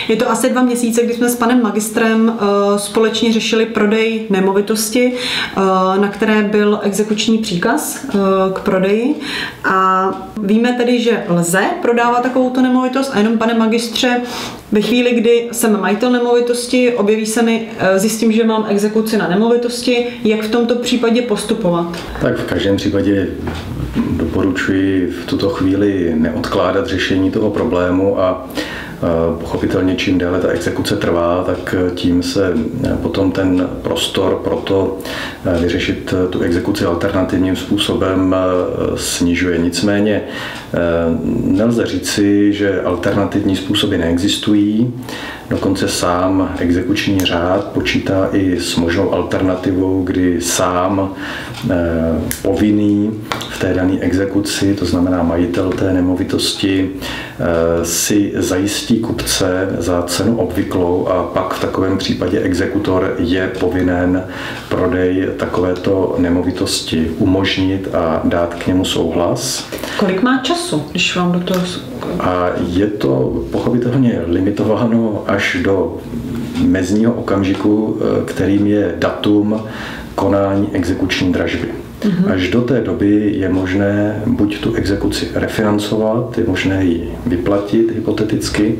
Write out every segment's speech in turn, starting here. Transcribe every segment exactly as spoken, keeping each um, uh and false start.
Je to asi dva měsíce, kdy jsme s panem magistrem uh, společně řešili prodej nemovitosti, uh, na které byl exekuční příkaz uh, k prodeji. A víme tedy, že lze prodávat takovouto nemovitost a jenom, pane magistře, ve chvíli, kdy jsem majitel nemovitosti, objeví se mi, zjistím, že mám exekuci na nemovitosti, jak v tomto případě postupovat? Tak v každém případě doporučuji v tuto chvíli neodkládat řešení toho problému a pochopitelně čím déle ta exekuce trvá, tak tím se potom ten prostor pro to vyřešit tu exekuci alternativním způsobem snižuje. Nicméně nelze říci, že alternativní způsoby neexistují. Dokonce sám exekuční řád počítá i s možnou alternativou, kdy sám povinný v té dané exekuci, to znamená majitel té nemovitosti, si zajistí kupce za cenu obvyklou a pak v takovém případě exekutor je povinen prodej takovéto nemovitosti umožnit a dát k němu souhlas. Kolik má času, když vám do toho... A je to pochopitelně limitováno až do mezního okamžiku, kterým je datum konání exekuční dražby. Až do té doby je možné buď tu exekuci refinancovat, je možné ji vyplatit hypoteticky,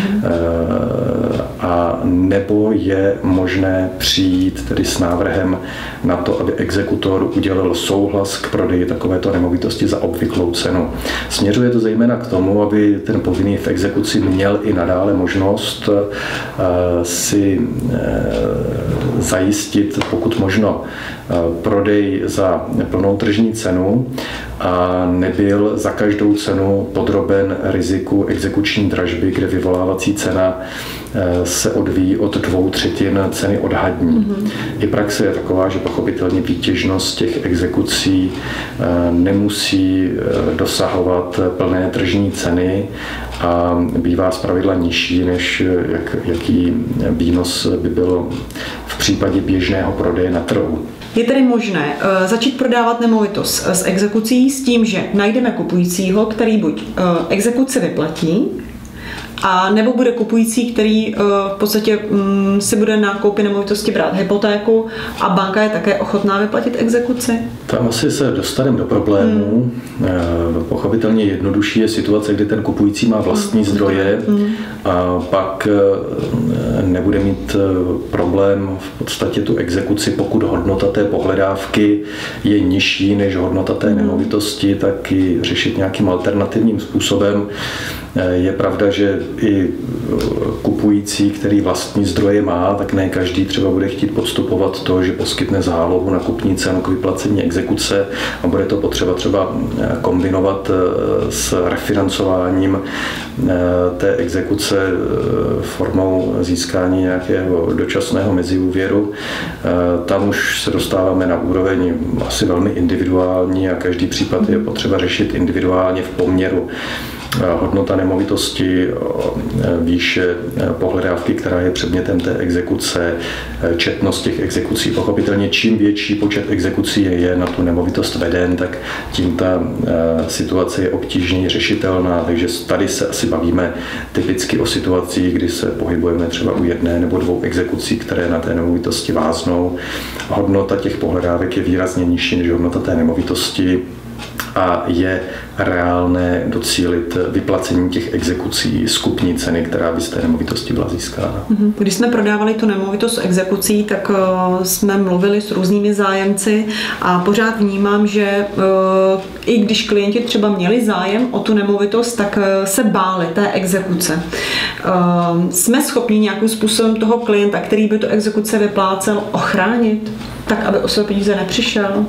a nebo je možné přijít tedy s návrhem na to, aby exekutor udělil souhlas k prodeji takovéto nemovitosti za obvyklou cenu. Směřuje to zejména k tomu, aby ten povinný v exekuci měl i nadále možnost si zajistit pokud možno prodej za plnou tržní cenu a nebyl za každou cenu podroben riziku exekuční dražby, kde vyvolávací cena se odvíjí od dvou třetin ceny odhadní. Mm-hmm. I praxe je taková, že pochopitelně výtěžnost těch exekucí nemusí dosahovat plné tržní ceny a bývá zpravidla nižší, než jak, jaký výnos by bylo v případě běžného prodeje na trhu. Je tedy možné uh, začít prodávat nemovitost s exekucí s tím, že najdeme kupujícího, který buď uh, exekuci vyplatí, a nebo bude kupující, který uh, v podstatě um, si bude na koupi nemovitosti brát hypotéku a banka je také ochotná vyplatit exekuci? Tam asi se dostaneme do problémů. Hmm. Pochopitelně jednodušší je situace, kdy ten kupující má vlastní hmm. zdroje hmm. a pak nebude mít problém v podstatě tu exekuci, pokud hodnota té pohledávky je nižší než hodnota té hmm. nemovitosti, tak ji řešit nějakým alternativním způsobem. Je pravda, že i kupující, který vlastní zdroje má, tak ne každý třeba bude chtít podstupovat to, že poskytne zálohu na kupní cenu k vyplacení exekuce a bude to potřeba třeba kombinovat s refinancováním té exekuce formou získání nějakého dočasného meziúvěru. Tam už se dostáváme na úroveň asi velmi individuální a každý případ je potřeba řešit individuálně v poměru hodnota nemovitosti, výše pohledávky, která je předmětem té exekuce, četnost těch exekucí. Pochopitelně čím větší počet exekucí je na tu nemovitost veden, tak tím ta situace je obtížněji řešitelná, takže tady se asi bavíme typicky o situacích, kdy se pohybujeme třeba u jedné nebo dvou exekucí, které na té nemovitosti váznou. Hodnota těch pohledávek je výrazně nižší než hodnota té nemovitosti a je reálné docílit vyplacení těch exekucí z kupní ceny, která by z té nemovitosti byla získána. Když jsme prodávali tu nemovitost s exekucí, tak jsme mluvili s různými zájemci a pořád vnímám, že i když klienti třeba měli zájem o tu nemovitost, tak se báli té exekuce. Jsme schopni nějakým způsobem toho klienta, který by tu exekuce vyplácel, ochránit, tak aby o své peníze nepřišel?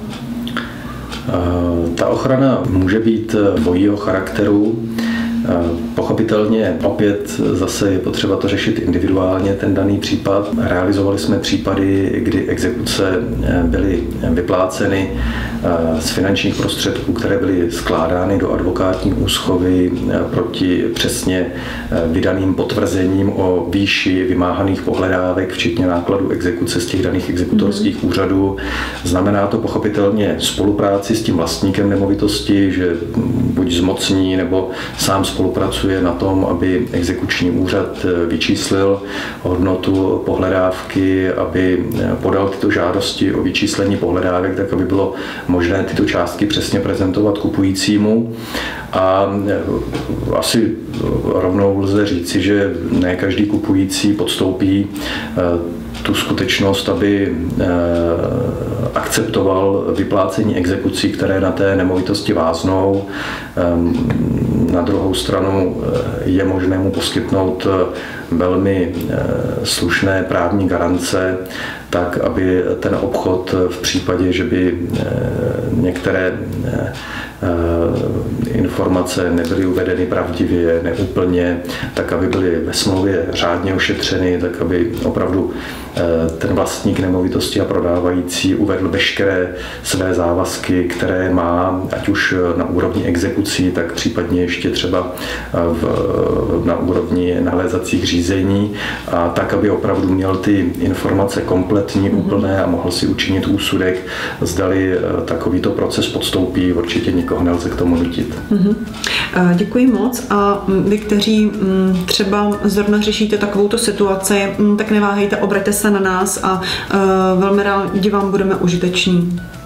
Ta ochrana může být dvojího charakteru. Pochopitelně opět zase je potřeba to řešit individuálně, ten daný případ. Realizovali jsme případy, kdy exekuce byly vypláceny z finančních prostředků, které byly skládány do advokátní úschovy proti přesně vydaným potvrzením o výši vymáhaných pohledávek, včetně nákladů exekuce z těch daných exekutorských úřadů. Znamená to pochopitelně spolupráci s tím vlastníkem nemovitosti, že buď zmocní nebo sám spolupracuje na tom, aby exekuční úřad vyčíslil hodnotu pohledávky, aby podal tyto žádosti o vyčíslení pohledávek, tak aby bylo možné tyto částky přesně prezentovat kupujícímu. A asi rovnou lze říci, že ne každý kupující podstoupí tu skutečnost, aby akceptoval vyplácení exekucí, které na té nemovitosti váznou. Na druhou stranu je možné mu poskytnout velmi slušné právní garance, tak aby ten obchod v případě, že by některé informace nebyly uvedeny pravdivě, neúplně, tak aby byly ve smlouvě řádně ošetřeny, tak aby opravdu ten vlastník nemovitosti a prodávající uvedl veškeré své závazky, které má, ať už na úrovni exekucí, tak případně ještě třeba v, na úrovni nalézacích řízení, a tak, aby opravdu měl ty informace kompletní, úplné a mohl si učinit úsudek, zdali takovýto proces podstoupí. Určitě nikoho nelze k tomu nutit. Mm-hmm. Děkuji moc, a vy, kteří třeba zrovna řešíte takovouto situaci, tak neváhejte, obraťte se na nás a velmi rádi vám budeme užiteční.